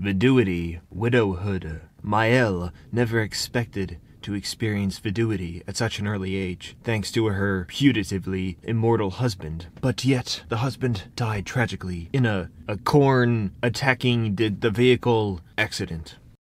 Viduity, widowhood. Maëlle never expected to experience viduity at such an early age, thanks to her putatively immortal husband. But yet, the husband died tragically in a corn attacking the vehicle accident.